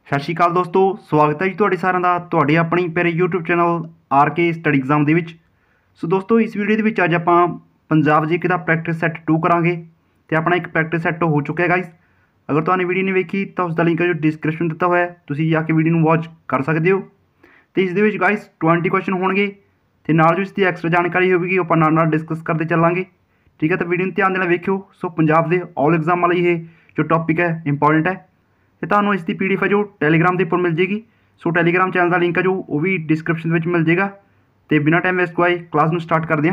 ਸਤਿ ਸ਼੍ਰੀ ਅਕਾਲ ਦੋਸਤੋ, ਸਵਾਗਤ ਹੈ ਜੀ ਤੁਹਾਡੇ ਸਾਰਿਆਂ ਦਾ ਤੁਹਾਡੇ ਆਪਣੀ ਪਿਆਰੇ YouTube channel RK study exam ਦੇ ਵਿੱਚ। ਸੋ ਦੋਸਤੋ, ਇਸ ਵੀਡੀਓ ਦੇ ਵਿੱਚ ਅੱਜ ਆਪਾਂ ਪੰਜਾਬ GK ਦਾ ਪ੍ਰੈਕਟਿਸ ਸੈੱਟ 2 ਕਰਾਂਗੇ ਤੇ ਆਪਣਾ ਇੱਕ ਪ੍ਰੈਕਟਿਸ ਸੈੱਟ ਹੋ ਚੁੱਕਿਆ ਗਾਇਸ। ਅਗਰ ਤੁਹਾਨੂੰ ਵੀਡੀਓ ਨਹੀਂ ਵੇਖੀ ਤਾਂ ਉਸ ਦਾ ਲਿੰਕ ਜੋ ਡਿਸਕ੍ਰਿਪਸ਼ਨ ਦਿੱਤਾ ਹੋਇਆ ਹੈ, ਤੁਸੀਂ ਜਾ ਕੇ ਵੀਡੀਓ ਨੂੰ ਵਾਚ ਕਰ ਸਕਦੇ ਹੋ। ਤੇ ਇਸ ਦੇ ਵਿੱਚ ਗਾਇਸ 20 ਕੁਐਸਚਨ ਹੋਣਗੇ ਤੇ ਨਾਲ ਜੋ ਇਸ ਦੀ ਐਕਸਟਰਾ ਜਾਣਕਾਰੀ ਹੋਵੇਗੀ ਉਹ ਆਪਾਂ ਨਾਲ ਡਿਸਕਸ ਕਰਦੇ ਚੱਲਾਂਗੇ। ਠੀਕ ਹੈ, ਤਾਂ ਵੀਡੀਓ ਨੂੰ ਧਿਆਨ ਦੇ ਨਾਲ ਵੇਖਿਓ। ਸੋ ਪੰਜਾਬ ਦੇ ਆਲ ਐਗਜ਼ਾਮ ਲਈ ਇਹ ਜੋ ਟੌਪਿਕ ਹੈ ਇੰਪੋਰਟੈਂਟ ਹੈ ਤੇ ਤੁਹਾਨੂੰ ਇਸ ਦੀ PDF ਹੈ ਜੋ ਟੈਲੀਗ੍ਰਾਮ ਦੇ ਉੱਪਰ ਮਿਲ ਜੇਗੀ। ਸੋ ਟੈਲੀਗ੍ਰਾਮ ਚੈਨਲ ਦਾ ਲਿੰਕ ਹੈ ਜੋ ਉਹ ਵੀ ਡਿਸਕ੍ਰਿਪਸ਼ਨ ਦੇ ਵਿੱਚ ਮਿਲ ਜੇਗਾ। ਤੇ ਬਿਨਾਂ ਟਾਈਮ ਵੇਸਟ ਕਰਵਾਏ ਕਲਾਸ ਨੂੰ ਸਟਾਰਟ ਕਰਦੇ ਹਾਂ।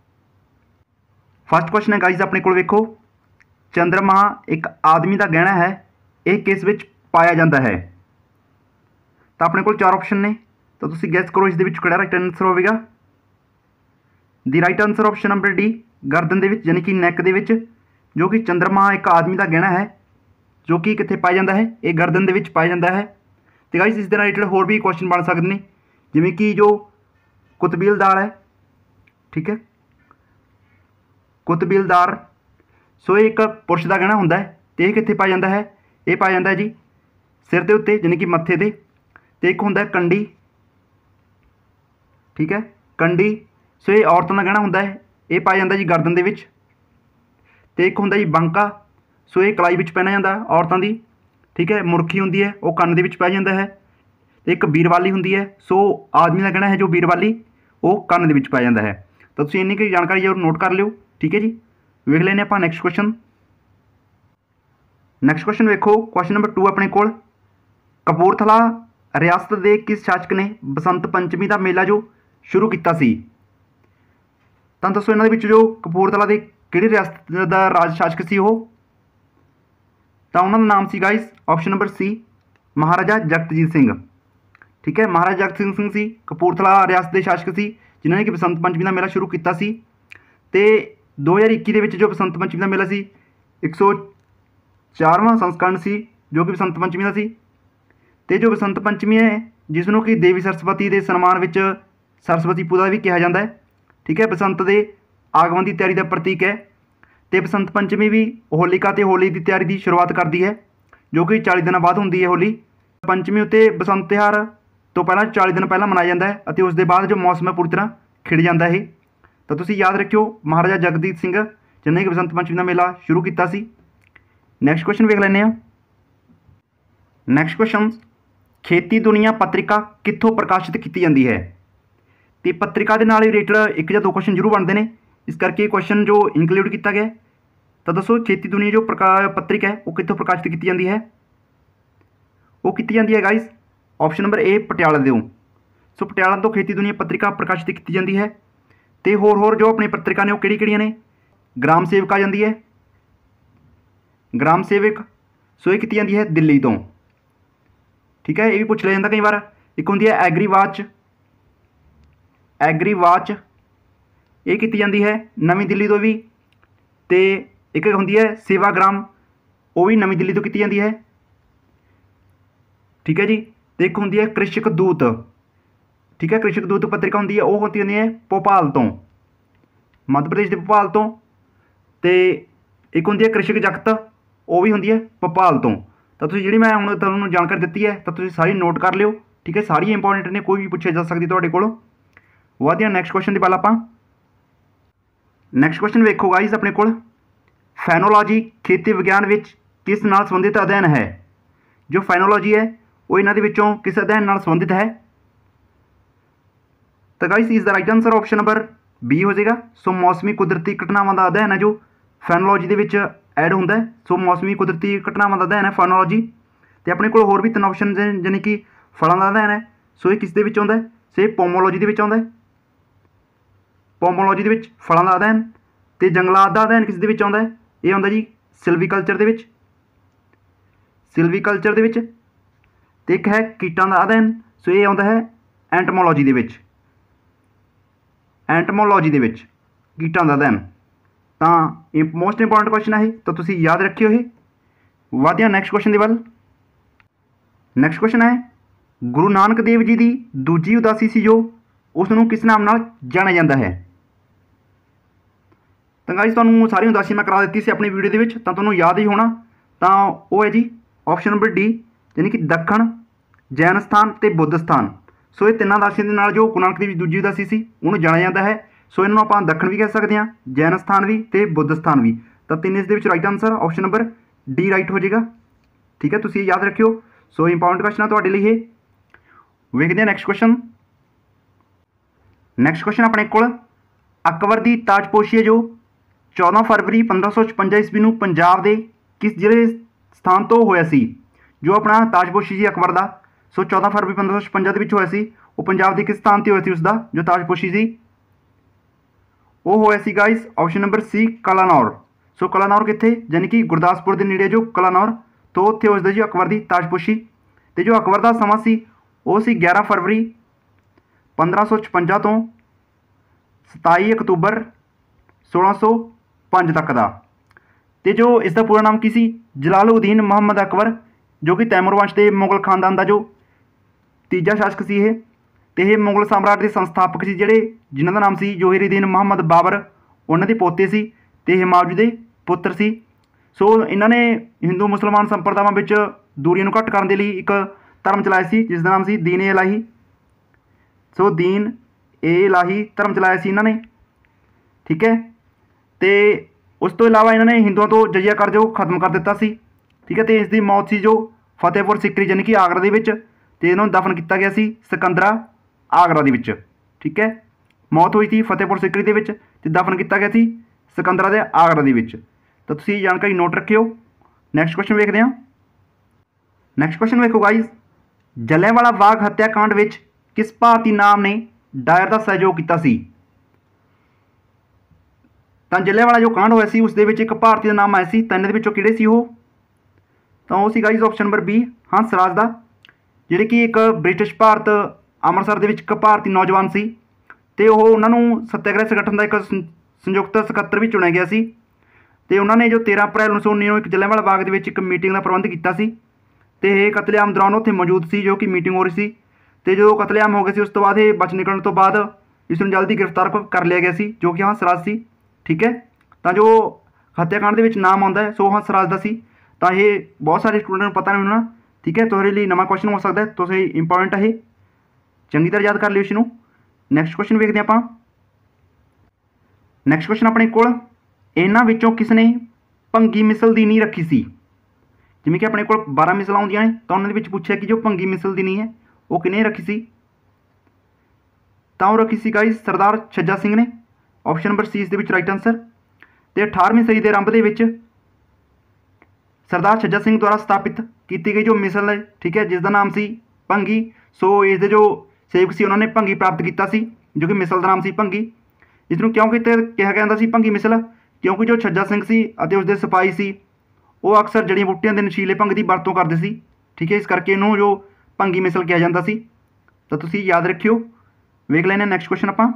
ਫਸਟ ਕੁਐਸਚਨ ਹੈ ਗਾਈਜ਼ ਆਪਣੇ ਕੋਲ, ਵੇਖੋ, ਚੰਦਰਮਾ ਇੱਕ ਆਦਮੀ ਦਾ ਗਹਿਣਾ ਹੈ, ਇਹ ਕਿਸ ਵਿੱਚ ਪਾਇਆ ਜਾਂਦਾ ਹੈ? ਤਾਂ ਆਪਣੇ ਕੋਲ 4 ਆਪਸ਼ਨ ਨੇ, ਤਾਂ ਤੁਸੀਂ ਗੈਸ ਕਰੋ ਇਸ ਦੇ ਵਿੱਚ ਕਿਹੜਾ ਰਾਈਟ ਆਨਸਰ ਹੋਵੇਗਾ। The right answer option number D, ਗਰਦਨ ਦੇ ਵਿੱਚ, ਯਾਨੀ ਕਿ ਨੈਕ ਦੇ ਵਿੱਚ, ਜੋ ਕਿ ਚੰਦਰਮਾ ਇੱਕ ਆਦਮੀ ਦਾ ਗਹਿਣਾ ਹੈ ਜੋ ਕਿ ਕਿੱਥੇ ਪਾਇਆ ਜਾਂਦਾ ਹੈ, ਇਹ ਗਰਦਨ ਦੇ ਵਿੱਚ ਪਾਇਆ ਜਾਂਦਾ ਹੈ। ਤੇ ਗਾਈਸ ਇਸ ਦੇ ਨਾਲ ਰਿਲੇਟਡ ਹੋਰ ਵੀ ਕੁਐਸਚਨ ਬਣ ਸਕਦੇ ਨੇ, ਜਿਵੇਂ ਕਿ ਜੋ ਕੁਤਬੀਲਦਾਰ ਹੈ, ਠੀਕ ਹੈ, ਕੁਤਬੀਲਦਾਰ, ਸੋ ਇਹ ਇੱਕ ਪੁਰਸ਼ ਦਾ ਗਹਿਣਾ ਹੁੰਦਾ ਹੈ ਤੇ ਇਹ ਕਿੱਥੇ ਪਾਇਆ ਜਾਂਦਾ ਹੈ? ਇਹ ਪਾਇਆ ਜਾਂਦਾ ਹੈ ਜੀ ਸਿਰ ਦੇ ਉੱਤੇ, ਯਾਨੀ ਕਿ ਮੱਥੇ ਤੇ। ਤੇ ਇੱਕ ਹੁੰਦਾ ਹੈ ਕੰਡੀ, ਠੀਕ ਹੈ, ਕੰਡੀ, ਸੋ ਇਹ ਔਰਤਾਂ ਦਾ ਗਹਿਣਾ ਹੁੰਦਾ ਹੈ, ਇਹ ਪਾਇਆ ਜਾਂਦਾ ਜੀ ਗਰਦਨ ਦੇ ਵਿੱਚ। ਤੇ ਇੱਕ ਹੁੰਦਾ ਜੀ ਬਾਂਕਾ, ਸੋ ਇਹ ਕਲਾਈ ਵਿੱਚ ਪਹਿਨਿਆ ਜਾਂਦਾ ਔਰਤਾਂ ਦੀ, ਠੀਕ ਹੈ। ਮੁਰਖੀ ਹੁੰਦੀ ਹੈ ਉਹ ਕੰਨ ਦੇ ਵਿੱਚ ਪੈ ਜਾਂਦਾ ਹੈ। ਤੇ ਇੱਕ ਬੀਰਵਾਲੀ ਹੁੰਦੀ ਹੈ, ਸੋ ਆਦਮੀ ਦਾ ਗਹਿਣਾ ਹੈ ਜੋ ਬੀਰਵਾਲੀ, ਉਹ ਕੰਨ ਦੇ ਵਿੱਚ ਪੈ ਜਾਂਦਾ ਹੈ। ਤਾਂ ਤੁਸੀਂ ਇੰਨੀ ਕੁ ਜਾਣਕਾਰੀ ਜ਼ਰੂਰ ਨੋਟ ਕਰ ਲਿਓ, ਠੀਕ ਹੈ ਜੀ। ਵੇਖ ਲੈਂਦੇ ਆਪਾਂ ਨੈਕਸਟ ਕੁਐਸਚਨ। ਨੈਕਸਟ ਕੁਐਸਚਨ ਵੇਖੋ, ਕੁਐਸਚਨ ਨੰਬਰ 2 ਆਪਣੇ ਕੋਲ, ਕਪੂਰਥਲਾ ਰਿਆਸਤ ਦੇ ਕਿਸ ਸ਼ਾਸਕ ਨੇ ਬਸੰਤ ਪੰਚਮੀ ਦਾ ਮੇਲਾ ਜੋ ਸ਼ੁਰੂ ਕੀਤਾ ਸੀ? ਤਾਂ ਦੱਸੋ ਇਹਨਾਂ ਦੇ ਵਿੱਚ ਜੋ ਕਪੂਰਥਲਾ ਦੇ ਕਿਹੜੀ ਰਿਆਸਤ ਦਾ ਰਾਜ ਸ਼ਾਸਕ ਸੀ ਉਹ? ਤਾਂ ਉਹਨਾਂ ਦਾ ਨਾਮ ਸੀ guys option number C, Maharaja Jagatjit Singh, ਠੀਕ ਹੈ। ਮਹਾਰਾਜਾ ਜਗਤ ਸਿੰਘ ਸੀ, ਕਪੂਰਥਲਾ ਰਿਆਸਤ ਦੇ ਸ਼ਾਸਕ ਸੀ, ਜਿਨ੍ਹਾਂ ਨੇ ਕਿ ਬਸੰਤ ਪੰਚਮੀ ਦਾ ਮੇਲਾ ਸ਼ੁਰੂ ਕੀਤਾ ਸੀ। ਤੇ 2021 ਦੇ ਵਿੱਚ ਜੋ ਬਸੰਤ ਪੰਚਮੀ ਦਾ ਮੇਲਾ ਸੀ, 104ਵਾਂ ਸੰਸਕਰਨ ਸੀ ਜੋ ਕਿ ਬਸੰਤ ਪੰਚਮੀ ਦਾ ਸੀ। ਤੇ ਜੋ ਬਸੰਤ ਪੰਚਮੀ ਹੈ, ਜਿਸ ਨੂੰ ਕਿ ਦੇਵੀ ਸਰਸਵਤੀ ਦੇ ਸਨਮਾਨ ਵਿੱਚ ਸਰਸਵਤੀ ਪੂਜਾ ਵੀ ਕਿਹਾ ਜਾਂਦਾ ਹੈ, ਠੀਕ ਹੈ, ਬਸੰਤ ਦੇ ਆਗਮਨ ਦੀ ਤਿਆਰੀ ਦਾ ਪ੍ਰਤੀਕ ਹੈ। ਤੇ ਬਸੰਤ ਪੰਚਮੀ ਵੀ ਹੋਲਿਕਾ ਤੇ ਹੋਲੀ ਦੀ ਤਿਆਰੀ ਦੀ ਸ਼ੁਰੂਆਤ ਕਰਦੀ ਹੈ, ਜੋ ਕਿ 40 ਦਿਨਾਂ ਬਾਅਦ ਹੁੰਦੀ ਹੈ। ਹੋਲੀ ਪੰਚਮੀ ਉੱਤੇ ਬਸੰਤ ਤਿਉਹਾਰ ਤੋਂ ਪਹਿਲਾਂ 40 ਦਿਨ ਪਹਿਲਾਂ ਮਨਾਇਆ ਜਾਂਦਾ ਹੈ ਅਤੇ ਉਸ ਦੇ ਬਾਅਦ ਜੋ ਮੌਸਮ ਹੈ ਪੂਰੀ ਤਰ੍ਹਾਂ ਖਿੜ ਜਾਂਦਾ ਹੈ। ਤਾਂ ਤੁਸੀਂ ਯਾਦ ਰੱਖਿਓ, ਮਹਾਰਾਜਾ ਜਗਦੀਪ ਸਿੰਘ ਜਿਨ੍ਹਾਂ ਨੇ ਬਸੰਤ ਪੰਚਮੀ ਦਾ ਮੇਲਾ ਸ਼ੁਰੂ ਕੀਤਾ ਸੀ। ਨੈਕਸਟ ਕੁਐਸਚਨ ਵੇਖ ਲੈਂਦੇ ਹਾਂ। ਨੈਕਸਟ ਕੁਐਸਚਨ, ਖੇਤੀ ਦੁਨੀਆ ਪੱਤਰਿਕਾ ਕਿੱਥੋਂ ਪ੍ਰਕਾਸ਼ਿਤ ਕੀਤੀ ਜਾਂਦੀ ਹੈ? ਤੇ ਪੱਤਰਿਕਾ ਦੇ ਨਾਲ ਹੀ ਰਿਲੇਟਡ 1 ਜਾਂ 2 ਕੁਐਸਚਨ ਜ਼ਰੂਰ ਬਣਦੇ ਨੇ, ਇਸ ਕਰਕੇ ਕੁਐਸਚਨ ਜੋ ਇਨਕਲੂਡ ਕੀਤਾ ਗਿਆ। ਤਾਂ ਦੱਸੋ ਖੇਤੀ ਦੁਨੀਆ ਜੋ ਪੱਤਰਿਕਾ ਹੈ ਉਹ ਕਿੱਥੋਂ ਪ੍ਰਕਾਸ਼ਿਤ ਕੀਤੀ ਜਾਂਦੀ ਹੈ? ਉਹ ਕੀਤੀ ਜਾਂਦੀ ਹੈ guys option number A, Patiala ਤੋਂ। ਸੋ ਪਟਿਆਲਾ ਤੋਂ ਖੇਤੀ ਦੁਨੀਆ ਪੱਤਰਿਕਾ ਪ੍ਰਕਾਸ਼ਿਤ ਕੀਤੀ ਜਾਂਦੀ ਹੈ। ਤੇ ਹੋਰ ਜੋ ਆਪਣੀ ਪੱਤਰਿਕਾ ਨੇ ਉਹ ਕਿਹੜੀਆਂ ਨੇ? ਗ੍ਰਾਮ ਸੇਵਕ ਆ ਜਾਂਦੀ ਹੈ, ਗ੍ਰਾਮ ਸੇਵਕ, ਸੋ ਇਹ ਕੀਤੀ ਜਾਂਦੀ ਹੈ ਦਿੱਲੀ ਤੋਂ, ਠੀਕ ਹੈ। ਇਹ ਵੀ ਪੁੱਛ ਲਿਆ ਜਾਂਦਾ ਕਈ ਵਾਰ। ਇੱਕ ਹੁੰਦੀ ਹੈ ਐਗਰੀ ਵਾਚ, ਐਗਰੀ ਵਾਚ, ਇਹ ਕੀਤੀ ਜਾਂਦੀ ਹੈ ਨਵੀਂ ਦਿੱਲੀ ਤੋਂ ਵੀ। ਤੇ ਇੱਕ ਹੁੰਦੀ ਹੈ ਸੇਵਾਗ੍ਰਾਮ, ਉਹ ਵੀ ਨਵੀਂ ਦਿੱਲੀ ਤੋਂ ਕੀਤੀ ਜਾਂਦੀ ਹੈ, ਠੀਕ ਹੈ ਜੀ। ਤੇ ਇੱਕ ਹੁੰਦੀ ਹੈ ਕ੍ਰਿਸ਼ਕ ਦੂਤ, ਠੀਕ ਹੈ, ਕ੍ਰਿਸ਼ਕ ਦੂਤ ਪੱਤਰਿਕਾ ਹੁੰਦੀ ਹੈ, ਉਹ ਹੁੰਦੀ ਹੈ ਭੋਪਾਲ ਤੋਂ, ਮੱਧ ਪ੍ਰਦੇਸ਼ ਦੇ ਭੋਪਾਲ ਤੋਂ। ਤੇ ਇੱਕ ਹੁੰਦੀ ਹੈ ਕ੍ਰਿਸ਼ਕ ਜਗਤ, ਉਹ ਵੀ ਹੁੰਦੀ ਹੈ ਭੋਪਾਲ ਤੋਂ। ਤਾਂ ਤੁਸੀਂ ਜਿਹੜੀ ਮੈਂ ਹੁਣ ਤੁਹਾਨੂੰ ਜਾਣਕਾਰੀ ਦਿੱਤੀ ਹੈ ਤਾਂ ਤੁਸੀਂ ਸਾਰੀ ਨੋਟ ਕਰ ਲਿਓ, ਠੀਕ ਹੈ। ਸਾਰੀ ਇੰਪੋਰਟੈਂਟ ਨੇ, ਕੋਈ ਵੀ ਪੁੱਛਿਆ ਜਾ ਸਕਦੀ ਤੁਹਾਡੇ ਕੋਲੋਂ। ਵਧਦੇ ਹਾਂ ਨੈਕਸਟ ਕੁਐਸਚਨ ਦੇ ਵੱਲ ਆਪਾਂ। ਨੈਕਸਟ ਕੁਐਸਚਨ ਵੇਖੋ ਗਾਈਜ਼ ਆਪਣੇ ਕੋਲ, ਫੈਨੋਲੋਜੀ ਖੇਤੀ ਵਿਗਿਆਨ ਵਿੱਚ ਕਿਸ ਨਾਲ ਸੰਬੰਧਿਤ ਅਧਿਐਨ ਹੈ? ਜੋ ਫੈਨੋਲੋਜੀ ਹੈ ਉਹ ਇਹਨਾਂ ਦੇ ਵਿੱਚੋਂ ਕਿਸ ਅਧਿਐਨ ਨਾਲ ਸੰਬੰਧਿਤ ਹੈ? ਤਾਂ ਗਾਈਜ਼ ਇਸ ਦਾ right answer option number B ਹੋ ਜਾਏਗਾ। ਸੋ ਮੌਸਮੀ ਕੁਦਰਤੀ ਘਟਨਾਵਾਂ ਦਾ ਅਧਿਐਨ ਹੈ ਜੋ ਫੈਨੋਲੋਜੀ ਦੇ ਵਿੱਚ ਐਡ ਹੁੰਦਾ ਹੈ। ਸੋ ਮੌਸਮੀ ਕੁਦਰਤੀ ਘਟਨਾਵਾਂ ਦਾ ਅਧਿਐਨ ਹੈ ਫੈਨੋਲੋਜੀ। ਤੇ ਆਪਣੇ ਕੋਲ ਹੋਰ ਵੀ 3 ਆਪਸ਼ਨ ਨੇ, ਜਾਣੀ ਕਿ ਫਲਾਂ ਦਾ ਅਧਿਐਨ ਹੈ, ਸੋ ਇਹ ਕਿਸ ਦੇ ਵਿੱਚ ਆਉਂਦਾ ਹੈ? ਸੋ ਇਹ ਪੋਮੋਲੋਜੀ ਦੇ ਵਿੱਚ ਆਉਂਦਾ ਹੈ, ਪੋਮੋਲੋਜੀ ਦੇ ਵਿੱਚ ਫਲਾਂ ਦਾ ਅਧਿਐਨ। ਤੇ ਜੰਗਲਾਤ ਦਾ ਅਧਿਐਨ ਕਿਸ ਦੇ ਵਿੱਚ ਆਉਂਦਾ ਹੈ? ਇਹ ਆਉਂਦਾ ਜੀ ਸਿਲਵੀਕਲਚਰ ਦੇ ਵਿੱਚ, ਸਿਲਵੀਕਲਚਰ ਦੇ ਵਿੱਚ। ਤੇ ਇੱਕ ਹੈ ਕੀਟਾਂ ਦਾ ਅਧਿਐਨ, ਸੋ ਇਹ ਆਉਂਦਾ ਹੈ ਐਂਟਮੋਲੋਜੀ ਦੇ ਵਿੱਚ, ਐਂਟਮੋਲੋਜੀ ਦੇ ਵਿੱਚ ਕੀਟਾਂ ਦਾ ਅਧਿਐਨ। ਤਾਂ ਇਹ ਮੋਸਟ ਇੰਪੋਰਟੈਂਟ ਕੁਐਸਚਨ ਹੈ ਇਹ, ਤਾਂ ਤੁਸੀਂ ਯਾਦ ਰੱਖਿਓ ਇਹ। ਵਧਦੇ ਹਾਂ ਨੈਕਸਟ ਕੁਐਸਚਨ ਦੇ ਵੱਲ। ਨੈਕਸਟ ਕੁਐਸਚਨ ਹੈ, ਗੁਰੂ ਨਾਨਕ ਦੇਵ ਜੀ ਦੀ ਦੂਜੀ ਉਦਾਸੀ ਸੀ ਜੋ, ਉਸ ਨੂੰ ਕਿਸ ਨਾਮ ਨਾਲ ਜਾਣਿਆ ਜਾਂਦਾ ਹੈ? ਤਾਂ ਗਾਈਜ਼ ਤੁਹਾਨੂੰ ਸਾਰੀ ਉਦਾਸੀ ਮੈਂ ਕਰਾ ਦਿੱਤੀ ਸੀ ਆਪਣੀ ਵੀਡੀਓ ਦੇ ਵਿੱਚ, ਤਾਂ ਤੁਹਾਨੂੰ ਯਾਦ ਹੀ ਹੋਣਾ। ਤਾਂ ਉਹ ਹੈ ਜੀ ਆਪਸ਼ਨ ਨੰਬਰ ਡੀ, यानी कि दक्षिण ਜੈਨ ਸਥਾਨ ਤੇ ਬੁੱਧ ਸਥਾਨ। ਸੋ ਇਹ ਤਿੰਨਾਂ ਉਦਾਸੀਆਂ ਦੇ ਨਾਲ ਜੋ ਗੁਰੂ ਨਾਨਕ ਦੇਵ ਜੀ ਦੂਜੀ ਉਦਾਸੀ ਸੀ ਉਹਨੂੰ ਜਾਣਿਆ ਜਾਂਦਾ ਹੈ। ਸੋ ਇਹਨਾਂ ਨੂੰ ਆਪਾਂ ਦੱਖਣ ਵੀ ਕਹਿ ਸਕਦੇ ਹਾਂ, ਜੈਨ ਸਥਾਨ ਵੀ ਤੇ ਬੁੱਧ ਸਥਾਨ ਵੀ। ਤਾਂ ਤਿੰਨ ਇਸ ਦੇ ਵਿੱਚ right answer option number D right ਹੋ ਜਾਏਗਾ। ਠੀਕ ਹੈ, ਤੁਸੀਂ ਯਾਦ ਰੱਖਿਓ। ਸੋ ਇੰਪੋਰਟੈਂਟ ਕੁਐਸਚਨ ਆ ਤੁਹਾਡੇ ਲਈ ਇਹ। ਵੇਖਦੇ ਹਾਂ ਨੈਕਸਟ ਕੁਐਸਚਨ। ਨੈਕਸਟ ਕੁਐਸਚਨ ਆਪਣੇ ਕੋਲ ਅਕਬਰ ਦੀ ਤਾਜਪੋਸ਼ੀ ਹੈ ਜੋ 14 ਫਰਵਰੀ 1556 ਈਸਵੀ ਨੂੰ ਪੰਜਾਬ ਦੇ ਕਿਸ ਜ਼ਿਲ੍ਹੇ ਸਥਾਨ ਤੋਂ ਹੋਇਆ ਸੀ। ਜੋ ਆਪਣਾ ਤਾਜਪੋਸ਼ੀ ਸੀ ਅਕਬਰ ਦਾ, ਸੋ 14 ਫਰਵਰੀ 1556 ਦੇ ਵਿੱਚ ਹੋਇਆ ਸੀ। ਉਹ ਪੰਜਾਬ ਦੇ ਕਿਸ ਸਥਾਨ 'ਤੇ ਹੋਇਆ ਸੀ ਉਸਦਾ ਜੋ ਤਾਜਪੋਸ਼ੀ ਸੀ? ਉਹ ਹੋਇਆ ਸੀ guys option number C Kalanaur. So Kalanaur ਕਿੱਥੇ, ਯਾਨੀ ਕਿ ਗੁਰਦਾਸਪੁਰ ਦੇ ਨੇੜੇ ਜੋ ਕਲਾਨੌਰ, ਤੋਂ ਉੱਥੇ ਉਸਦਾ ਜੀ ਅਕਬਰ ਦੀ ਤਾਜਪੋਸ਼ੀ। ਅਤੇ ਜੋ ਅਕਬਰ ਦਾ ਸਮਾਂ ਸੀ ਉਹ ਸੀ 11 ਫਰਵਰੀ 1556 ਤੋਂ 27 ਅਕਤੂਬਰ 1605 ਤੱਕ ਦਾ। ਅਤੇ ਜੋ ਇਸ ਦਾ ਪੂਰਾ ਨਾਮ ਕੀ ਸੀ? ਜਲਾਲਉਦੀਨ ਮੁਹੰਮਦ ਅਕਬਰ, ਜੋ ਕਿ ਤੈਮੂਰ ਵੰਸ਼ ਦੇ ਮੁਗਲ ਖਾਨਦਾਨ ਦਾ ਜੋ ਤੀਜਾ ਸ਼ਾਸਕ ਸੀ ਇਹ। ਅਤੇ ਇਹ ਮੁਗਲ ਸਾਮਰਾਜ ਦੇ ਸੰਸਥਾਪਕ ਸੀ ਜਿਹੜੇ, ਜਿਨ੍ਹਾਂ ਦਾ ਨਾਮ ਸੀ ਜੋਹਿਰਉਦੀਨ ਮੁਹੰਮਦ ਬਾਬਰ। ਉਹਨਾਂ ਦੇ ਪੋਤੇ ਸੀ ਅਤੇ ਹਿਮਾਯੂ ਦੇ ਪੁੱਤਰ ਸੀ। ਸੋ ਇਹਨਾਂ ਨੇ ਹਿੰਦੂ ਮੁਸਲਮਾਨ ਸੰਪਰਦਾਵਾਂ ਵਿੱਚ ਦੂਰੀਆਂ ਨੂੰ ਘੱਟ ਕਰਨ ਦੇ ਲਈ ਇੱਕ ਧਰਮ ਚਲਾਇਆ ਸੀ ਜਿਸ ਦਾ ਨਾਮ ਸੀ ਦੀਨ ਏ ਇਲਾਹੀ। ਸੋ ਦੀਨ ਏ ਇਲਾਹੀ ਧਰਮ ਚਲਾਇਆ ਸੀ ਇਹਨਾਂ ਨੇ। ਠੀਕ ਹੈ, ਅਤੇ ਉਸ ਤੋਂ ਇਲਾਵਾ ਇਹਨਾਂ ਨੇ ਹਿੰਦੂਆਂ ਤੋਂ ਜਜ਼ੀਆ ਕਰ ਜੋ ਖਤਮ ਕਰ ਦਿੱਤਾ ਸੀ। ਠੀਕ ਹੈ, ਅਤੇ ਇਸ ਦੀ ਮੌਤ ਸੀ ਜੋ ਫਤਿਹਪੁਰ ਸਿਕਰੀ ਯਾਨੀ ਕਿ ਆਗਰਾ ਦੇ ਵਿੱਚ, ਅਤੇ ਇਹਨਾਂ ਨੂੰ ਦਫਨ ਕੀਤਾ ਗਿਆ ਸੀ ਸਿਕੰਦਰਾ ਆਗਰਾ ਦੇ ਵਿੱਚ। ਠੀਕ ਹੈ, ਮੌਤ ਹੋਈ ਸੀ ਫਤਿਹਪੁਰ ਸਿਕਰੀ ਦੇ ਵਿੱਚ ਅਤੇ ਦਫਨ ਕੀਤਾ ਗਿਆ ਸੀ ਸਿਕੰਦਰਾ ਦੇ ਆਗਰਾ ਦੇ ਵਿੱਚ। ਤਾਂ ਤੁਸੀਂ ਜਾਣਕਾਰੀ ਨੋਟ ਰੱਖਿਓ। ਨੈਕਸਟ ਕੁਐਸਚਨ ਵੇਖਦੇ ਹਾਂ। ਨੈਕਸਟ ਕੁਐਸਚਨ ਵੇਖੋ ਗਾइस, ਜਲਿਆਂਵਾਲਾ ਬਾਗ ਹੱਤਿਆਕਾਂਡ ਵਿੱਚ ਕਿਸ ਭਾਰਤੀ ਨਾਮ ਨੇ ਡਾਇਰ ਦਾ ਸਹਿਯੋਗ ਕੀਤਾ ਸੀ? ਤਾਂ ਜਲਿਆਂਵਾਲਾ ਜੋ ਕਾਂਡ ਹੋਇਆ ਸੀ ਉਸ ਦੇ ਵਿੱਚ ਇੱਕ ਭਾਰਤੀ ਦਾ ਨਾਮ ਆਇਆ ਸੀ। ਤਿੰਨ ਦੇ ਵਿੱਚੋਂ ਕਿਹੜੇ ਸੀ ਉਹ? ਤਾਂ ਉਹ ਸੀ guys option number B Hans Raj ਦਾ, ਜਿਹੜੇ ਕਿ ਇੱਕ ਬ੍ਰਿਟਿਸ਼ ਭਾਰਤ ਅੰਮ੍ਰਿਤਸਰ ਦੇ ਵਿੱਚ ਇੱਕ ਭਾਰਤੀ ਨੌਜਵਾਨ ਸੀ। ਅਤੇ ਉਹ ਉਹਨਾਂ ਨੂੰ ਸੱਤਿਆਗ੍ਰਹਿ ਸੰਗਠਨ ਦਾ ਇੱਕ ਸੰਯੁਕਤ ਸਕੱਤਰ ਵੀ ਚੁਣਿਆ ਗਿਆ ਸੀ। ਅਤੇ ਉਹਨਾਂ ਨੇ ਜੋ 13 ਅਪ੍ਰੈਲ 1919 ਨੂੰ ਇੱਕ ਜਲਿਆਂਵਾਲਾ ਬਾਗ ਦੇ ਵਿੱਚ ਇੱਕ ਮੀਟਿੰਗ ਦਾ ਪ੍ਰਬੰਧ ਕੀਤਾ ਸੀ। ਅਤੇ ਇਹ ਕਤਲੇਆਮ ਦੌਰਾਨ ਉੱਥੇ ਮੌਜੂਦ ਸੀ ਜੋ ਕਿ ਮੀਟਿੰਗ ਹੋ ਰਹੀ ਸੀ। ਅਤੇ ਜਦੋਂ ਕਤਲੇਆਮ ਹੋ ਗਿਆ ਸੀ ਉਸ ਤੋਂ ਬਾਅਦ ਇਹ ਬਚ ਨਿਕਲਣ ਤੋਂ ਬਾਅਦ ਇਸ ਨੂੰ ਜਲਦੀ ਗ੍ਰਿਫਤਾਰ ਕਰ ਲਿਆ ਗਿਆ ਸੀ ਜੋ ਕਿ ਹੰਸ ਰਾਜ ਸੀ। ਠੀਕ ਹੈ, ਤਾਂ ਜੋ ਹੱਤਿਆਕਾਂਡ ਦੇ ਵਿੱਚ ਨਾਮ ਆਉਂਦਾ ਹੈ ਸੋ ਹੰਸ ਰਾਜ ਦਾ ਸੀ। ਤਾਂ ਇਹ ਬਹੁਤ ਸਾਰੇ ਸਟੂਡੈਂਟ ਨੂੰ ਪਤਾ ਨਹੀਂ ਹੋਣਾ। ਠੀਕ ਹੈ, ਤੁਹਾਡੇ ਲਈ ਨਵਾਂ ਕੁਐਸਚਨ ਹੋ ਸਕਦਾ, ਤੁਸੀਂ ਇੰਪੋਰਟੈਂਟ ਹੈ ਇਹ, ਚੰਗੀ ਤਰ੍ਹਾਂ ਯਾਦ ਕਰ ਲਿਓ ਇਸ ਨੂੰ। ਨੈਕਸਟ ਕੁਐਸਚਨ ਵੇਖਦੇ ਆਪਾਂ। ਨੈਕਸਟ ਕੁਐਸਚਨ ਆਪਣੇ ਕੋਲ, ਇਹਨਾਂ ਵਿੱਚੋਂ ਕਿਸ ਨੇ ਭੰਗੀ ਮਿਸਲ ਦੀ ਨੀਂਹ ਰੱਖੀ ਸੀ? ਜਿਵੇਂ ਕਿ ਆਪਣੇ ਕੋਲ 12 ਮਿਸਲਾਂ ਆਉਂਦੀਆਂ ਨੇ, ਤਾਂ ਉਹਨਾਂ ਦੇ ਵਿੱਚ ਪੁੱਛਿਆ ਕਿ ਜੋ ਭੰਗੀ ਮਿਸਲ ਦੀ ਨੀਂਹ ਹੈ ਉਹ ਕਿਹਨੇ ਰੱਖੀ ਸੀ? ਤਾਂ ਉਹ ਰੱਖੀ ਸੀ ਗਾइस ਸਰਦਾਰ ਛੱਜਾ ਸਿੰਘ ਨੇ। ਆਪਸ਼ਨ ਨੰਬਰ ਸੀ ਇਸ ਦੇ ਵਿੱਚ ਰਾਈਟ ਆਨਸਰ। ਅਤੇ 18ਵੀਂ ਸਦੀ ਦੇ ਆਰੰਭ ਦੇ ਵਿੱਚ ਸਰਦਾਰ ਛੱਜਾ ਸਿੰਘ ਦੁਆਰਾ ਸਥਾਪਿਤ ਕੀਤੀ ਗਈ ਜੋ ਮਿਸਲ ਹੈ, ਠੀਕ ਹੈ, ਜਿਸ ਦਾ ਨਾਮ ਸੀ ਭੰਗੀ। ਸੋ ਇਸ ਦੇ ਜੋ ਸੇਵਕ ਸੀ ਉਹਨਾਂ ਨੇ ਭੰਗੀ ਪ੍ਰਾਪਤ ਕੀਤਾ ਸੀ ਜੋ ਕਿ ਮਿਸਲ ਦਾ ਨਾਮ ਸੀ ਭੰਗੀ। ਇਸ ਨੂੰ ਕਿਉਂ ਕਿਹਾ ਜਾਂਦਾ ਸੀ ਭੰਗੀ ਮਿਸਲ? ਕਿਉਂਕਿ ਜੋ ਛੱਜਾ ਸਿੰਘ ਸੀ ਅਤੇ ਉਸਦੇ ਸਿਪਾਹੀ ਸੀ ਉਹ ਅਕਸਰ ਜੜੀਆਂ ਬੂਟੀਆਂ ਦੇ ਨਸ਼ੀਲੇ ਭੰਗ ਦੀ ਵਰਤੋਂ ਕਰਦੇ ਸੀ। ਠੀਕ ਹੈ, ਇਸ ਕਰਕੇ ਇਹਨੂੰ ਜੋ ਭੰਗੀ ਮਿਸਲ ਕਿਹਾ ਜਾਂਦਾ ਸੀ। ਤਾਂ ਤੁਸੀਂ ਯਾਦ ਰੱਖਿਓ। ਵੇਖ ਲੈਂਦੇ ਹਾਂ ਨੈਕਸਟ ਕੁਐਸਚਨ ਆਪਾਂ।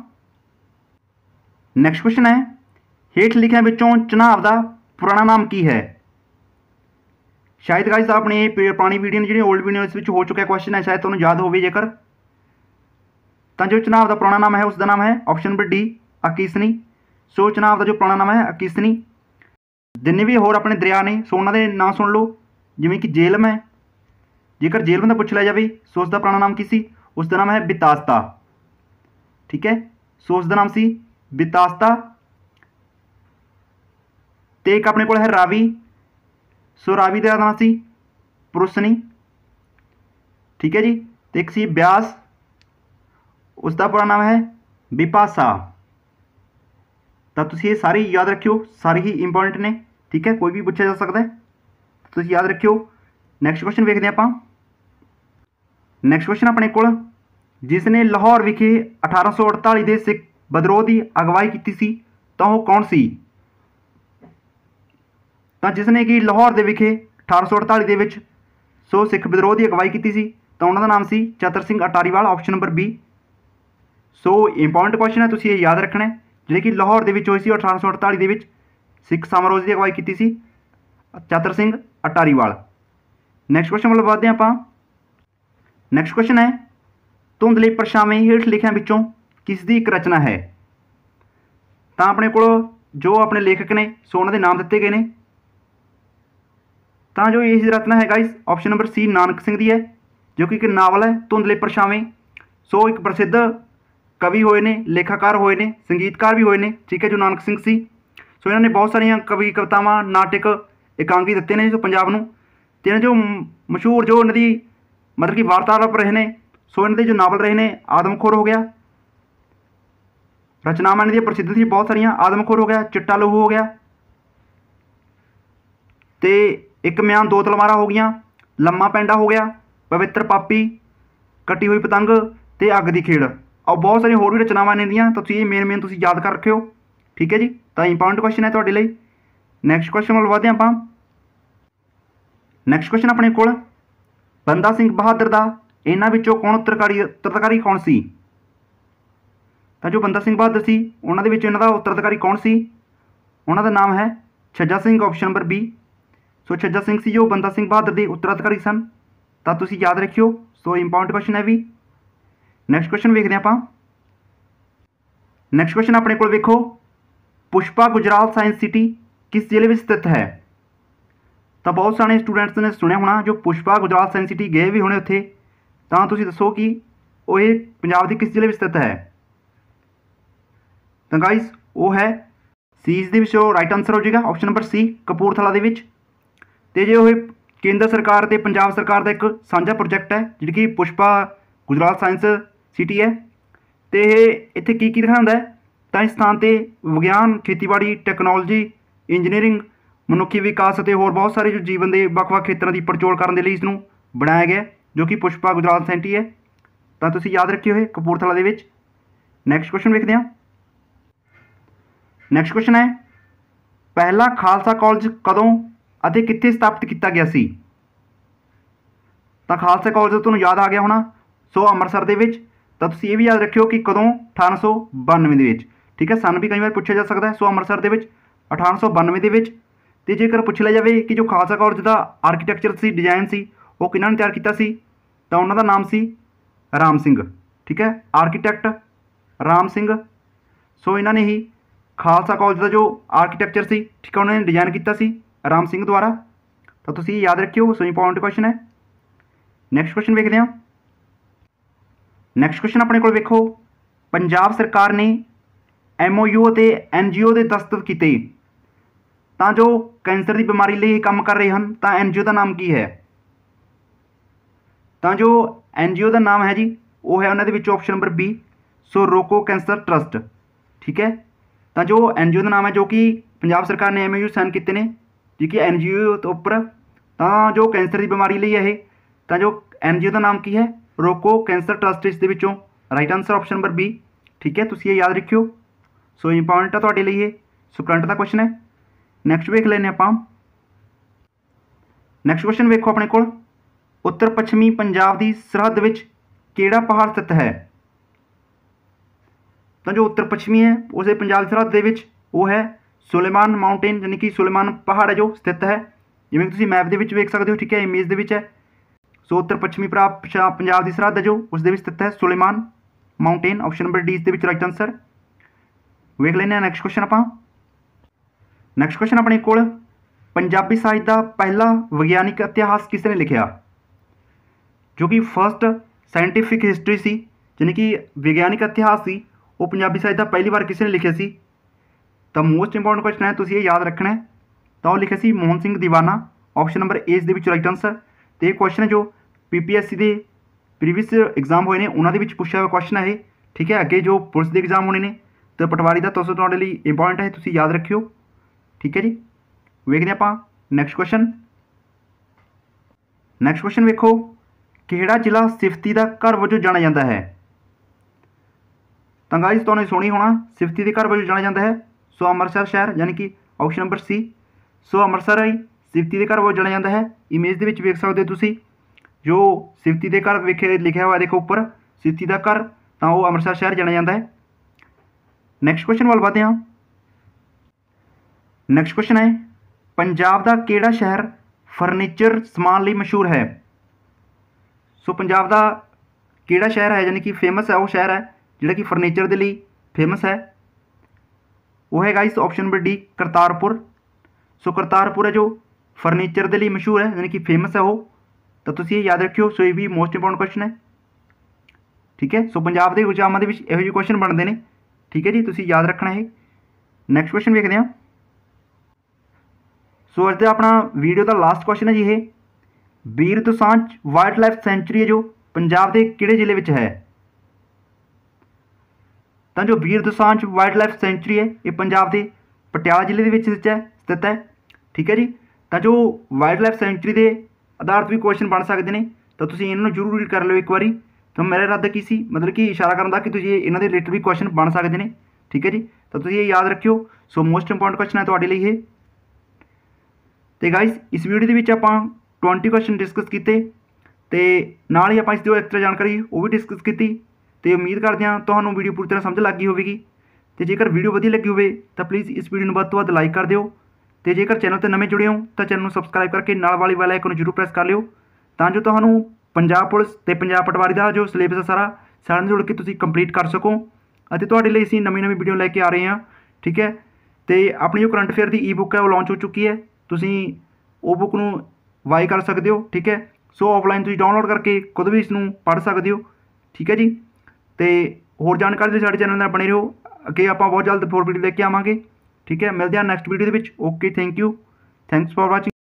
ਨੈਕਸਟ ਕੁਐਸਚਨ ਹੈ, ਹੇਠ ਲਿਖਿਆਂ ਵਿੱਚੋਂ ਚਨਾਬ ਦਾ ਪੁਰਾਣਾ ਨਾਮ ਕੀ ਹੈ? ਸ਼ਾਇਦ ਗਾइस ਆਪਣੇ ਪੁਰਾਣੀ ਵੀਡੀਓ ਜਿਹੜੀ ਓਲਡ ਵੀਡੀਓ ਇਸ ਵਿੱਚ ਹੋ ਚੁੱਕਿਆ ਕੁਐਸਚਨ ਹੈ, ਸ਼ਾਇਦ ਤੁਹਾਨੂੰ ਯਾਦ ਹੋਵੇ ਜੇਕਰ। ਤਾਂ ਜੋ ਚਨਾਬ ਦਾ ਪੁਰਾਣਾ ਨਾਮ ਹੈ ਉਸ ਦਾ ਨਾਮ ਹੈ option number D Asikni. So Chenab ਦਾ ਜੋ ਪੁਰਾਣਾ ਨਾਮ ਹੈ ਅਕੀਸਨੀ। ਜਿੰਨੇ ਵੀ ਹੋਰ ਆਪਣੇ ਦਰਿਆ ਨੇ ਸੋ ਉਹਨਾਂ ਦੇ ਨਾਂ ਸੁਣ ਲਓ, ਜਿਵੇਂ ਕਿ ਜੇਹਲਮ ਹੈ। ਜੇਕਰ ਜੇਹਲਮ ਦਾ ਪੁੱਛ ਲਿਆ ਜਾਵੇ ਸੋ ਉਸ ਦਾ ਪੁਰਾਣਾ ਨਾਮ ਕੀ ਸੀ? ਉਸ ਦਾ ਨਾਮ ਹੈ ਬਿਤਾਸਤਾ। ਠੀਕ ਹੈ, ਸੋ ਉਸ ਦਾ ਨਾਮ ਸੀ ਬਿਤਾਸਤਾ। ਅਤੇ ਇੱਕ ਆਪਣੇ ਕੋਲ ਹੈ ਰਾਵੀ। ਸੋ ਰਾਵੀ ਦਾ ਨਾਮ ਸੀ ਪਰੁਸਨੀ। ਠੀਕ ਹੈ ਜੀ, ਅਤੇ ਇੱਕ ਸੀ ਬਿਆਸ, ਉਸ ਦਾ ਪੂਰਾ ਨਾਮ ਹੈ ਬਿਪਾਸਾ। ਤਾਂ ਤੁਸੀਂ ਇਹ ਸਾਰੀ ਯਾਦ ਰੱਖਿਓ, ਸਾਰੇ ਹੀ ਇੰਪੋਰਟੈਂਟ ਨੇ। ਠੀਕ ਹੈ, ਕੋਈ ਵੀ ਪੁੱਛਿਆ ਜਾ ਸਕਦਾ, ਤੁਸੀਂ ਯਾਦ ਰੱਖਿਓ। ਨੈਕਸਟ ਕੁਐਸਚਨ ਵੇਖਦੇ ਹਾਂ ਆਪਾਂ। ਨੈਕਸਟ ਕੁਐਸਚਨ ਆਪਣੇ ਕੋਲ, ਜਿਸ ਨੇ ਲਾਹੌਰ ਵਿਖੇ 1848 ਦੇ ਸਿੱਖ ਵਿਦਰੋਹ ਦੀ ਅਗਵਾਈ ਕੀਤੀ ਸੀ ਤਾਂ ਉਹ ਕੌਣ ਸੀ? ਤਾਂ ਜਿਸ ਨੇ ਕਿ ਲਾਹੌਰ ਦੇ ਵਿਖੇ 1848 ਦੇ ਵਿੱਚ ਸੋ ਸਿੱਖ ਵਿਦਰੋਹ ਦੀ ਅਗਵਾਈ ਕੀਤੀ ਸੀ ਤਾਂ ਉਹਨਾਂ ਦਾ ਨਾਮ ਸੀ Chatar Singh Attariwala. Option number B. So important question ਹੈ, ਤੁਸੀਂ ਇਹ ਯਾਦ ਰੱਖਣਾ ਹੈ। ਜਿਹੜੇ ਕਿ ਲਾਹੌਰ ਦੇ ਵਿੱਚ ਹੋਈ ਸੀ 1848 ਦੇ ਵਿੱਚ ਸਿੱਖ ਸਮਾਰੋਹ ਦੀ ਅਗਵਾਈ ਕੀਤੀ ਸੀ ਚਤਰ ਸਿੰਘ ਅਟਾਰੀਵਾਲ। ਨੈਕਸਟ ਕੁਐਸਚਨ ਵੱਲ ਵਧਦੇ ਹਾਂ ਆਪਾਂ। ਨੈਕਸਟ ਕੁਐਸਚਨ ਹੈ, ਧੁੰਦਲੇ ਪਰਛਾਵੇਂ ਹੇਠ ਲਿਖਿਆਂ ਵਿੱਚੋਂ ਕਿਸ ਦੀ ਇੱਕ ਰਚਨਾ ਹੈ? ਤਾਂ ਆਪਣੇ ਕੋਲ ਜੋ ਆਪਣੇ ਲੇਖਕ ਨੇ ਸੋ ਉਹਨਾਂ ਦੇ ਨਾਮ ਦਿੱਤੇ ਗਏ ਨੇ। ਤਾਂ ਜੋ ਇਸ ਦੀ ਰਚਨਾ ਹੈ guys option number C Nanak Singh ਦੀ ਹੈ, जो कि एक नावल है धुंधले परछावें। सो एक प्रसिद्ध कवि होए ने, लेखाकार होए ने, संगीतकार भी होए ने, ठीक है, जो नानक सिंह सी। सो इन्होंने बहुत सारिया कवि कवितावां नाटक एकांगी दिते ने जो पंजाब नूं। ते जो मशहूर जो इन्हां दी मतलब कि वार्तालाप रहे ने, सो इन्हां दे जो नावल रहे ने आदमखोर हो गया, रचनावां इन्हां दी प्रसिद्ध थी बहुत सारिया, आदमखोर हो गया, चिट्टा लहू हो गया, तो एक म्यान दो तलवारां हो गई, लम्मा पैंडा हो गया, पवित्र पापी, कटी हुई पतंग ते अग दी खेड़। और बहुत सारी होर भी रचनावां ने दियां, तो तुसीं मेन मेन तुसीं याद कर रखियो, ठीक है जी। तो इंपॉर्टेंट क्वेश्चन है तुहाडे लई। नैक्सट क्वेश्चन वल वधदे आपां। नैक्सट क्वेश्चन अपने कोल, बंदा सिंह बहादुर दा इन्हां विचों कौन उत्तराधिकारी कौन सी? तो जो बंदा सिंह बहादुर सी उन्हां दे विच इन्हां दा उत्तराधिकारी कौन सी? उन्हां दा नाम है Chhajja Singh, option number B. So Chhajja Singh सी जो बंदा सिंह बहादुर के उत्तराधिकारी सन, तो तुसीं याद रखियो। सो इंपॉर्टेंट क्वेश्चन है भी। नैक्सट क्वेश्चन वेखदे आपां। नैक्सट क्वेश्चन अपने कोल वेखो, पुष्पा गुजराल साइंस सिटी किस जिले में स्थित है? तो बहुत सारे स्टूडेंट्स ने सुनिया होना जो पुष्पा गुजराल साइंस सिटी गए भी होने उत्थे, तो तुसीं दसो कि वो पंजाब के किस जिले में स्थित है? तो गाइस वो है सी इस दे विचों राइट आंसर हो जाएगा, ऑप्शन नंबर सी कपूरथला दे विच। ते जे वो केंद्र सरकार ते पंजाब सरकार का एक साझा प्रोजैक्ट है जिहड़ी कि पुष्पा गुजराल साइंस सिटी है। तो यह इत्थे की दिखाता है, तो इस स्थान पर विज्ञान, खेतीबाड़ी, टैक्नोलॉजी, इंजीनियरिंग, मनुखी विकास और होर बहुत सारे जो जीवन के ਵੱਖ-ਵੱਖ खेत्रों की पड़चोल करने के लिए इसनूं बनाया गया, जो कि पुष्पा गुजराल सैंटी है। तो तुसीं याद रखियो ये कपूरथला दे विच। नैक्सट क्वेश्चन वेखदे हां। नैक्सट क्वेश्चन है, पहला खालसा कॉलेज कदों अते कित्थे स्थापित किया गया सी? तो खालसा कॉलेज तुहानूं याद आ गया होना, सो अमृतसर दे विच। तो तुसीं ये भी याद रखियो कि कदों 1892 दे विच, ठीक है, सन भी कई बार पूछा जा सकता है। सो अमृतसर दे विच 1892 दे विच। ते जेकर पूछ लिया जाए कि जो खालसा कॉलेज का आर्कीटैक्चर सी, डिजाइन सी, वो किन्हां ने तैयार किया सी? तो उन्हां दा नाम सी राम सिंह, ठीक है, आर्कीटैक्ट राम सिंह। सो इन्हां ने ही खालसा कॉलेज का जो आर्कीटैक्चर सी, ठीक है, उन्होंने डिजाइन किया सी राम सिंह द्वारा। तो तुसीं याद रखियो। सो इंपॉर्टेंट क्वेश्चन है। नैक्सट क्वेश्चन वेखदे हां। नैक्सट क्वेश्चन अपने कोल वेखो, पंजाब सरकार ने MOU और NGO के दस्तखत किए, तो जो कैंसर की बीमारी लिए काम कर रहे हैं, तो NGO का नाम की है? तो जो NGO का नाम है जी वो है उन्होंने विच option number B, so Roko cancer trust, ठीक है। तो जो NGO का नाम है जो कि पंजाब सरकार ने MOU साइन किए हैं जी कि NGO के उपर, तो जो कैंसर की बीमारी लिए है, तो जो NGO का नाम की है रोको कैंसर ट्रस्ट। इस दे विचों right answer option number B, ठीक है, तुसीं ये याद रखियो। सो इंपॉर्टेंट है तुहाडे लई ये, सो करंट का क्वेश्चन है। नैक्सट वेख लेने आपां। नैक्सट क्वेश्चन वेखो अपने कोल, उत्तर पश्चिमी पंजाब की सरहद विच किहड़ा पहाड़ स्थित है? तो जो उत्तर पश्चिमी है उस पंजाब की सरहद दे विच वो है सुलेमान माउंटेन, यानी कि सुलेमान पहाड़ है जो स्थित है, जिवें तुसीं मैप दे विच वेख सकते हो, ठीक है, इमेज दे विच है। सो उत्तर पश्चिमी पंजाब की सरहद है जो उस दे विच स्थित है Sulaiman mountain, option number D इस दे विच राइट आंसर। वेख लेने नैक्सट क्वेश्चन आपां। नैक्सट क्वेश्चन अपने कोल, पंजाबी साहित्य का पहला विज्ञानिक इतिहास किसने लिखा? जो कि फर्स्ट साइंटिफिक हिस्टरी सी, यानी कि विज्ञानिक इतिहास सी, वो पंजाबी साहित्य पहली बार किसने लिखे सी? तो मोस्ट इंपॉर्टेंट क्वेश्चन है, तुसीं ये याद रखना है। तो लिखे सी मोहन सिंह दीवाना, ऑप्शन नंबर ए इस दे विच राइट आंसर। तो ये क्वेश्चन है जो PPSC के प्रीवियस एग्जाम हुए हैं उन्होंने विच पूछा हुआ क्वेश्चन है, ठीक है। अगे जो पुलिस के एग्जाम होने ने, तो पटवारी का तो तुहाडे लई इंपॉर्टेंट है, तुसीं याद रखियो, ठीक है जी। वेखदे आपां नैक्सट क्वेश्चन। नैक्सट क्वेश्चन वेखो, किहड़ा जिला सिफती का घर वजों जाना जाता है? तो गाइस तुहानूं सुनी होना सिफती के घर वजों जाना जाता है, सो अमृतसर शहर, यानी कि option number C. So Amritsar ही सिफती के घर वजों जाना जाता है। इमेज दे विच वेख सकते हो तुसीं, जो सिफती के घर वेखे लिखा हुआ देखो उपर सिफती का घर, तो वो अमृतसर शहर जाना जाता है। नैक्सट क्वेश्चन वाल वधदे हां। नैक्सट क्वेश्चन है, पंजाब का किहड़ा शहर फर्नीचर समान लई मशहूर है? सो पंजाब का किहड़ा शहर है, यानी कि फेमस है, वो शहर है जिहड़ा कि फर्नीचर के लिए फेमस है, वो है guys option number D Kartarpur. So Kartarpur है जो फर्नीचर के लिए मशहूर है, यानी कि फेमस है वो। ਤਾਂ ਤੁਸੀਂ ਇਹ ਯਾਦ ਰੱਖਿਓ। ਸੋ ਇਹ ਵੀ ਮੋਸਟ ਇੰਪੋਰਟੈਂਟ ਕੁਐਸਚਨ ਹੈ, ਠੀਕ ਹੈ। ਸੋ ਪੰਜਾਬ ਦੇ ਐਗਜ਼ਾਮਾਂ ਦੇ ਵਿੱਚ ਇਹੋ ਜਿਹੇ ਕੁਐਸਚਨ ਬਣਦੇ ਨੇ, ਠੀਕ ਹੈ ਜੀ, ਤੁਸੀਂ ਯਾਦ ਰੱਖਣਾ ਇਹ। ਨੈਕਸਟ ਕੁਐਸਚਨ ਵੇਖਦੇ ਹਾਂ। ਸੋ ਅੱਜ ਦਾ ਆਪਣਾ ਵੀਡੀਓ ਦਾ ਲਾਸਟ ਕੁਐਸਚਨ ਹੈ ਜੀ ਇਹ, Bir Dosanjh wildlife sanctuary ਹੈ ਜੋ ਪੰਜਾਬ ਦੇ ਕਿਹੜੇ ਜ਼ਿਲ੍ਹੇ ਵਿੱਚ ਹੈ? ਤਾਂ ਜੋ Bir Dosanjh wildlife sanctuary ਹੈ ਇਹ ਪੰਜਾਬ ਦੇ ਪਟਿਆਲਾ ਜ਼ਿਲ੍ਹੇ ਦੇ ਵਿੱਚ ਸਥਿਤ ਹੈ, ਠੀਕ ਹੈ ਜੀ। ਤਾਂ ਜੋ ਵਾਈਲਡ ਲਾਈਫ ਸੈਂਚੁਰੀ ਦੇ ਆਧਾਰਿਤ ਵੀ ਕੁਐਸਚਨ ਬਣ ਸਕਦੇ ਨੇ, ਤਾਂ ਤੁਸੀਂ ਇਹਨਾਂ ਨੂੰ ਜ਼ਰੂਰ ਰੀਡ ਕਰ ਲਿਓ ਇੱਕ ਵਾਰੀ। ਤਾਂ ਮੇਰਾ ਇਰਾਦਾ ਕੀ ਸੀ, ਮਤਲਬ ਕਿ ਇਸ਼ਾਰਾ ਕਰਨ ਦਾ ਕਿ ਤੁਸੀਂ ਇਹਨਾਂ ਦੇ ਰਿਲੇਟਡ ਵੀ ਕੁਐਸਚਨ ਬਣ ਸਕਦੇ ਨੇ, ਠੀਕ ਹੈ ਜੀ। ਤਾਂ ਤੁਸੀਂ ਇਹ ਯਾਦ ਰੱਖਿਓ। ਸੋ ਮੋਸਟ ਇੰਪੋਰਟੈਂਟ ਕੁਐਸਚਨ ਹੈ ਤੁਹਾਡੇ ਲਈ ਇਹ। ਤੇ ਗਾਇਸ ਇਸ ਵੀਡੀਓ ਦੇ ਵਿੱਚ ਆਪਾਂ 20 ਕੁਐਸਚਨ ਡਿਸਕਸ ਕੀਤੇ, ਤੇ ਨਾਲ ਹੀ ਆਪਾਂ ਇਸ ਦੀ ਐਕਸਟਰਾ ਜਾਣਕਾਰੀ ਉਹ ਵੀ ਡਿਸਕਸ ਕੀਤੀ। ਤੇ ਉਮੀਦ ਕਰਦੇ ਹਾਂ ਤੁਹਾਨੂੰ ਵੀਡੀਓ ਪੂਰੀ ਤਰ੍ਹਾਂ ਸਮਝ ਲੱਗ ਗਈ ਹੋਵੇਗੀ। ਤੇ ਜੇਕਰ ਵੀਡੀਓ ਵਧੀਆ ਲੱਗੀ ਹੋਵੇ ਤਾਂ ਪਲੀਜ਼ ਇਸ ਵੀਡੀਓ ਨੂੰ ਵੱਧ ਤੋਂ ਵੱਧ ਲਾਈਕ ਕਰ ਦਿਓ। ਤੇ ਜੇਕਰ ਚੈਨਲ 'ਤੇ ਨਵੇਂ ਜੁੜੇ ਹੋ ਤਾਂ ਚੈਨਲ ਨੂੰ ਸਬਸਕ੍ਰਾਈਬ ਕਰਕੇ ਨਾਲ ਵਾਲੀ ਬੈਲ ਆਈਕਨ ਨੂੰ ਜ਼ਰੂਰ ਪ੍ਰੈਸ ਕਰ ਲਿਓ, ਤਾਂ ਜੋ ਤੁਹਾਨੂੰ ਪੰਜਾਬ ਪੁਲਿਸ ਤੇ ਪੰਜਾਬ ਪਟਵਾਰੀ ਦਾ ਜੋ ਸਿਲੇਬਸ ਹੈ ਸਾਰਾ ਨਾਲ ਜੁੜ ਕੇ ਤੁਸੀਂ ਕੰਪਲੀਟ ਕਰ ਸਕੋ। ਅਤੇ ਤੁਹਾਡੇ ਲਈ ਅਸੀਂ ਨਵੀਂ ਵੀਡੀਓ ਲੈ ਕੇ ਆ ਰਹੇ ਹਾਂ, ਠੀਕ ਹੈ। ਤੇ ਆਪਣੀ ਜੋ ਕਰੰਟ ਅਫੇਅਰ ਦੀ ਈ ਬੁੱਕ ਹੈ ਉਹ ਲਾਂਚ ਹੋ ਚੁੱਕੀ ਹੈ, ਤੁਸੀਂ ਉਹ ਬੁੱਕ ਨੂੰ ਬਾਈ ਕਰ ਸਕਦੇ ਹੋ, ਠੀਕ ਹੈ। ਸੋ ਆਫਲਾਈਨ ਤੁਸੀਂ ਡਾਊਨਲੋਡ ਕਰਕੇ ਖੁਦ ਵੀ ਇਸ ਨੂੰ ਪੜ੍ਹ ਸਕਦੇ ਹੋ, ਠੀਕ ਹੈ ਜੀ। ਤੇ ਹੋਰ ਜਾਣਕਾਰੀ ਲਈ ਸਾਡੇ ਚੈਨਲ ਨਾਲ ਬਣੇ ਰਹੋ, ਅੱਗੇ ਆਪਾਂ ਬਹੁਤ ਜਲਦ ਹੋਰ ਵੀਡੀਓ ਲੈ ਕੇ ਆਵਾਂਗੇ, ਠੀਕ ਹੈ। ਮਿਲਦੇ ਹਾਂ ਨੈਕਸਟ ਵੀਡੀਓ ਦੇ ਵਿੱਚ। Okay, thank you, thanks for ਵਾचिंग।